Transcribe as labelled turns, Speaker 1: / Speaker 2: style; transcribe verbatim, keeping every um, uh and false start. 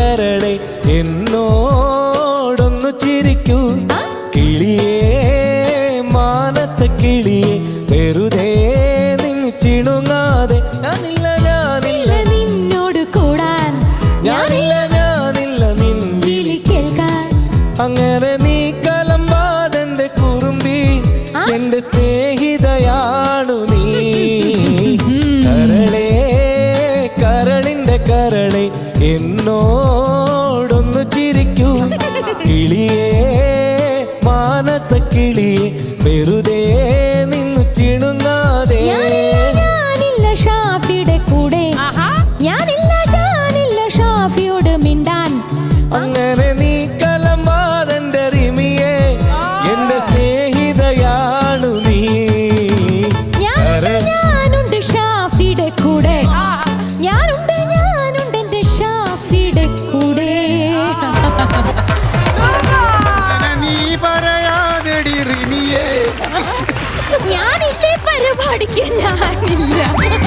Speaker 1: കരളെ എന്നോടൊന്നു ചിരിക്കൂ കിളിയേ മാനസ കിളിയെ വെറുതെ നിന്ന് ചിണുങ്ങാതെ ഞാനില്ല ഞാനില്ല
Speaker 2: നിന്നോട് കൂടാൻ
Speaker 1: ഞാനില്ല ഞാനില്ല നിൻ വിളി കേൾക്കാൻ അങ്ങനെ നീ കലമ്പാതെന്റെ കുറുമ്പി എന്റെ സ്നേഹിതയാണു നീ കരളേ കരളിന്റെ കരളെ എന്നോടൊന്നു ചിരിക്കൂ കിളിയേ മാനസ കിളിയെ വെറുതെ നിന്നു ചിണുങ്ങാതെ
Speaker 2: ഞാനില്ല ഷാഫിയുടെ കൂടെ ഞാനില്ല ഷാനില്ല ഷാഫിയോട് മിണ്ടാൻ
Speaker 1: അങ്ങനെ നീ കലമ്പാതെന്റെ റിമിയെ എന്റെ സ്നേഹിതയാണു നീ
Speaker 2: ഞാനുണ്ട് ഷാഫിയുടെ കൂടെ ഞാനുണ്ട് ഞാനുണ്ട് എന്റെ ഷാഫിയുടെ കൂടെ
Speaker 3: നീ പറയാതെടി റിമിയേ
Speaker 2: ഞാനില്ലേ പരിപാടിക്ക് ഞാനില്ല